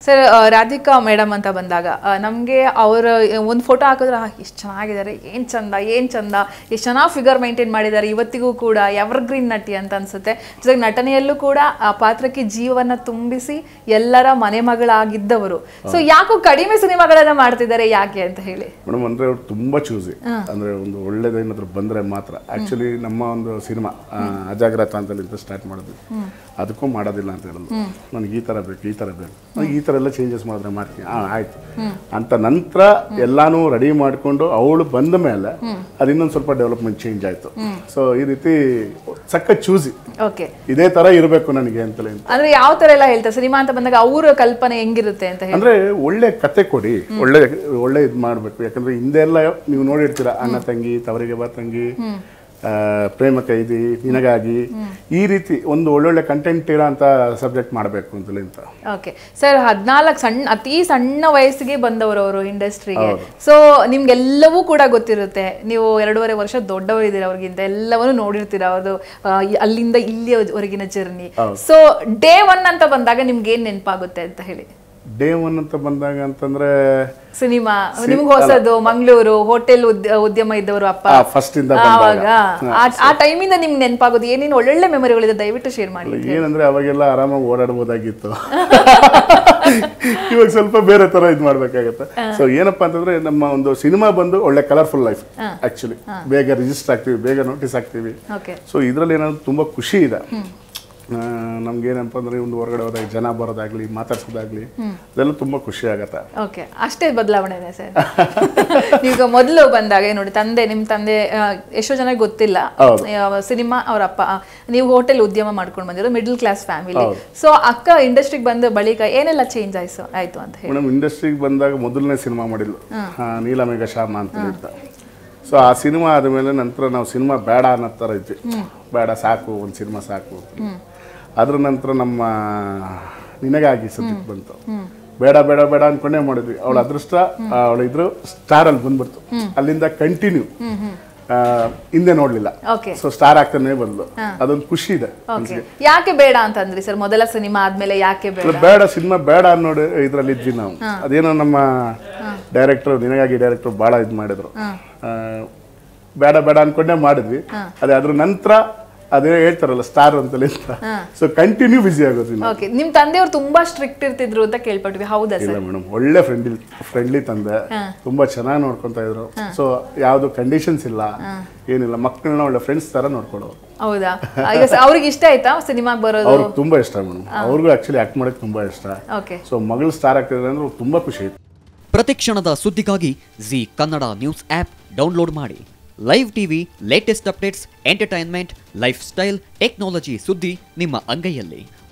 Sir Radhika madam ಅಂತ ಬಂದಾಗ ನಮಗೆ ಅವರ ಒಂದು ಫೋಟೋ ಹಾಕಿದ್ರೆ ಎಷ್ಟು ಚೆನ್ನಾಗಿದ್ದಾರೆ, ಏನು ಚಂದ ಎಷ್ಟು ಚೆನ್ನಾಗಿ ಫಿಗರ್ ಮೇಂಟೈನ್ ಮಾಡಿದ್ದಾರೆ, ಇವತ್ತಿಗೂ ಕೂಡ ಎವರ್ಗ್ರೀನ್ ನಟಿ ಅಂತ ಅನ್ಸುತ್ತೆ. ಜೊತೆಗೆ ನಟನೆಯಲ್ಲೂ ಕೂಡ ಆ ಪಾತ್ರಕ್ಕೆ ಜೀವನ ತುಂಬಿಸಿ ಎಲ್ಲರ ಮನೆ ಮಗಳಾಗಿದ್ದವರು. ಸೊ ಯಾಕೋ ಕಡಿಮೆ ಸಿನಿಮಾಗಳನ್ನ ಮಾಡ್ತಿದ್ದಾರೆ, ಯಾಕೆ ಅಂತ ಹೇಳಿ? ಮೇಡಮ್ ಅಂದ್ರೆ ಅವ್ರು ತುಂಬಾ ಚೂಸಿ, ಅಂದ್ರೆ ಒಂದು ಒಳ್ಳೇದೇನಾದ್ರು ಬಂದ್ರೆ ಮಾತ್ರ. ಆಕ್ಚುಲಿ ನಮ್ಮ ಒಂದು ಸಿನಿಮಾ ಅಜಾಗ್ರತ ಅಂತ ಸ್ಟಾರ್ಟ್ ಮಾಡಿದ್ವಿ, ಅದಕ್ಕೂ ಮಾಡೋದಿಲ್ಲ ಅಂತ ಹೇಳೋದು. ನನಗೆ ಈ ತರ ಬೇಕು ಈ ತರ ಎಲ್ಲ ಚೇಂಜಸ್ ಮಾಡಿದ್ರೆ ಮಾಡ್ತೀನಿ, ಆಯ್ತು ಅಂತ ನಂತರ ಎಲ್ಲಾನು ರೆಡಿ ಮಾಡ್ಕೊಂಡು ಅವಳು ಬಂದ ಮೇಲೆ ಅದು ಇನ್ನೊಂದು ಸ್ವಲ್ಪ ಡೆವಲಪ್ಮೆಂಟ್ ಚೇಂಜ್ ಆಯ್ತು. ಸೊ ಈ ರೀತಿ ಸಖತ್ ಚೂಸಿ, ಇದೇ ತರ ಇರಬೇಕು ನನಗೆ ಅಂತಲೇ. ಅಂದ್ರೆ ಯಾವ ತರ ಎಲ್ಲ ಹೇಳ್ತಾರೆ ಸಿನಿಮಾ ಅಂತ ಬಂದಾಗ ಅವ್ರ ಕಲ್ಪನೆ ಹೆಂಗಿರುತ್ತೆ ಅಂತ ಹೇಳಿ? ಅಂದ್ರೆ ಒಳ್ಳೆ ಕತೆ ಕೊಡಿ, ಒಳ್ಳೆ ಇದ್ ಮಾಡ್ಬೇಕು. ಯಾಕಂದ್ರೆ ಹಿಂದೆ ಎಲ್ಲ ನೀವು ನೋಡಿರ್ತೀರ, ಅಣ್ಣ ತಂಗಿ, ತವರಿಗೆ ಬಾ ತಂಗಿ, ಪ್ರೇಮ ಕೈದಿ, ನಿನಗಾಗಿ, ಈ ರೀತಿ ಒಂದು ಒಳ್ಳೊಳ್ಳೆ ಕಂಟೆಂಟ್ ಇರೋ ಅಂತ ಸಬ್ಜೆಕ್ಟ್ ಮಾಡಬೇಕು ಅಂತಲೇ ಅಂತ. ಓಕೆ ಸರ್, 14 ಅತಿ ಸಣ್ಣ ವಯಸ್ಸಿಗೆ ಬಂದವರು ಅವರು ಇಂಡಸ್ಟ್ರಿಗೆ. ಸೊ ನಿಮ್ಗೆಲ್ಲವೂ ಕೂಡ ಗೊತ್ತಿರುತ್ತೆ, ನೀವು 2.5 ವರ್ಷ ದೊಡ್ಡವರಿದ್ದೀರ ಅವ್ರಿಗಿಂತ, ಎಲ್ಲವನ್ನೂ ನೋಡಿರ್ತೀರ ಅವ್ರದ್ದು ಅಲ್ಲಿಂದ ಇಲ್ಲಿಯವರೆಗಿನ ಜರ್ನಿ. ಸೊ ಡೇ 1 ಅಂತ ಬಂದಾಗ ನಿಮ್ಗೆ ಏನ್ ನೆನಪಾಗುತ್ತೆ ಅಂತ ಹೇಳಿ? ಡೇ 1 ಅಂತ ಬಂದಾಗ ಅಂತಂದ್ರೆ ಸಿನಿಮಾ ನಿಮ್ಗೆ ಹೊಸದು, ಮಂಗಳೂರು ಹೋಟೆಲ್ ಉದ್ಯಮ ಇದ್ದವರು ಅಪ್ಪ ಫಸ್ಟ್ ಇಂದ ಆ ಟೈಮಿಂದ ನಿಮ್ಗೆ ನೆನಪಾಗೋದು ಏನೇನು ಒಳ್ಳೊಳ್ಳೆ ಮೆಮೊರಿಗಳಿದೆ, ದಯವಿಟ್ಟು ಶೇರ್ ಮಾಡಿ. ಏನಂದ್ರೆ ಅವಾಗೆಲ್ಲ ಆರಾಮಾಗಿ ಓಡಾಡಬಹುದಾಗಿತ್ತು, ಇವಾಗ ಸ್ವಲ್ಪ ಬೇರೆ ತರ ಇದ್ ಮಾಡ್ಬೇಕಾಗತ್ತೆ. ಸೊ ಏನಪ್ಪಾ ಅಂತಂದ್ರೆ ನಮ್ಮ ಒಂದು ಸಿನಿಮಾ ಬಂದು ಒಳ್ಳೆ ಕಲರ್ಫುಲ್ ಲೈಫ್. ಆಕ್ಚುಲಿ ಬೇಗ ರಿಜಿಸ್ಟರ್ ಆಗ್ತೀವಿ, ಬೇಗ ನೋಟಿಸ್ ಆಗ್ತೀವಿ. ಸೊ ಇದ್ರಲ್ಲಿ ಏನಾದ್ರು ತುಂಬಾ ಖುಷಿ ಇದೆ ನಮ್ಗೇನಪ್ಪ ಅಂದ್ರೆ ಒಂದು ಹೊರಗಡೆ ಹೋದಾಗ ಜನ ಬರೋದಾಗ್ಲಿ, ಮಾತಾಡ್ಸೋದಾಗ್ಲಿ, ಅದೆಲ್ಲ ತುಂಬಾ ಖುಷಿ ಆಗತ್ತೆ. ಓಕೆ, ಅಷ್ಟೇ ಬದಲಾವಣೆ ಇದೆ ಸರ್. ಈಗ ಮೊದಲು ಬಂದಾಗ ನೋಡಿ, ನಿಮ್ಮ ತಂದೆ ಎಷ್ಟೋ ಜನ ಗೊತ್ತಿಲ್ಲ, ಸಿನಿಮಾ ಅವ್ರ ಅಪ್ಪ, ನೀವು ಹೋಟೆಲ್ ಉದ್ಯಮ ಮಾಡ್ಕೊಂಡು ಬಂದಿರೋ ಮಿಡಲ್ ಕ್ಲಾಸ್ ಫ್ಯಾಮಿಲಿ. ಸೊ ಅಕ್ಕ ಇಂಡಸ್ಟ್ರಿಗೆ ಬಂದ ಬಳಿಕ ಏನೆಲ್ಲ ಚೇಂಜ್ ಆಯ್ತು ಅಂತ ಹೇಳಿ? ಮೇಡಮ್ ಇಂಡಸ್ಟ್ರಿಗೆ ಬಂದಾಗ ಮೊದಲನೇ ಸಿನಿಮಾ ಮಾಡಿದ್ಲು, ನೀಲಮೇಘ ಶ್ಯಾಮ ಅಂತ ಹೇಳ್ತಾ. ಸೊ ಆ ಸಿನಿಮಾ ಆದಮೇಲೆ ನಂತರ ನಾವು ಸಿನಿಮಾ ಬೇಡ ಅನ್ನೋ ಥರ ಇದ್ವಿ, ಬೇಡ ಸಾಕು, ಒಂದು ಸಿನಿಮಾ ಸಾಕು. ಅದ್ರ ನಂತರ ನಮ್ಮ ನಿನಗಾಗಿ ಸದ್ಯಕ್ಕೆ ಬಂತು, ಬೇಡ ಬೇಡ ಬೇಡ ಅನ್ಕೊಂಡೇ ಮಾಡಿದ್ವಿ. ಅವಳ ಅದೃಷ್ಟ ಅವಳ ಇದ್ರು ಸ್ಟಾರ್ ಅಲ್ಲಿ ಬಂದ್ಬಿಡ್ತು, ಅಲ್ಲಿಂದ ಕಂಟಿನ್ಯೂ ಹಿಂದೆ ನೋಡ್ಲಿಲ್ಲ. ಸೊ ಸ್ಟಾರ್ ಆಗ್ತಾನೆ ಬಂದ್ಲು, ಅದೊಂದು ಖುಷಿ ಇದೆ. ಯಾಕೆ ಬೇಡ ಅಂತಂದ್ರಿ ಸರ್? ಮೊದಲ ಸಿನಿಮಾ ಆದ್ಮೇಲೆ ಯಾಕೆ ಬೇಡ ಸಿನಿಮಾ ಬೇಡ ಅನ್ನೋದು ಇದ್ರಲ್ಲಿ ಇದ್ವಿ ನಾವು. ಅದೇನೋ ನಮ್ಮ ಡೈರೆಕ್ಟರ್, ನಿನಗಾಗಿ ಡೈರೆಕ್ಟರ್ ಬಹಳ ಇದ್ ಮಾಡಿದ್ರು, ಬೇಡ ಬೇಡ ಅನ್ಕೊಂಡೇ ಮಾಡಿದ್ವಿ. ಅದೇ ಅದ್ರ ನಂತರ ಅದೇ ಹೇಳ್ತಾರಲ್ಲ ಸ್ಟಾರ್ ಅಂತಲೇ, ಸೊ ಕಂಟಿನ್ಯೂ ಬಿಸಿ ಆಗೋದು. ನಿಮ್ ತಂದೆಯವರು ತುಂಬಾ ಸ್ಟ್ರಿಕ್ಟ್ ಇರ್ತಿದ್ರು ಅಂತ ಕೇಳ್ಪಟ್ವಿ, ಹೌದಾ? ಇಲ್ಲ ಮೇಡಮ್, ಒಳ್ಳೆ ಫ್ರೆಂಡ್ಲಿ ತಂದೆ, ತುಂಬಾ ಚೆನ್ನಾಗಿ ನೋಡ್ಕೊಂತ ಇದ್ರು. ಸೊ ಯಾವ್ದು ಕಂಡೀಷನ್ಸ್ ಇಲ್ಲ, ಏನಿಲ್ಲ, ಮಕ್ಕಳನ್ನ ಒಳ್ಳೆ ಫ್ರೆಂಡ್ಸ್ ತರ ನೋಡ್ಕೊಡೋರು. ಹೌದಾ? ಅವ್ರಿಗೆ ಇಷ್ಟ ಆಯ್ತಾ ಸಿನಿಮಾಗೆ ಬರೋದು? ಅವ್ರಿಗೆ ತುಂಬಾ ಇಷ್ಟ ಮೇಡಮ್, ಅವ್ರಿಗೂ ಆಕ್ಚುಲಿ ಆಕ್ಟ್ ಮಾಡಕ್ ತುಂಬಾ ಇಷ್ಟ. ಸೊ ಮಗಳು ಸ್ಟಾರ್ ಆಗ್ತಿದ್ರೆ ಅಂದ್ರೆ ತುಂಬಾ ಖುಷಿ ಆಯ್ತು. ಪ್ರತಿಕ್ಷಣದ ಸುದ್ದಿಗಾಗಿ Zee Kannada news app download ಮಾಡಿ. Live TV, latest updates, entertainment, lifestyle, technology ಸುದ್ದಿ ನಿಮ್ಮ ಅಂಗೈಯಲ್ಲಿ.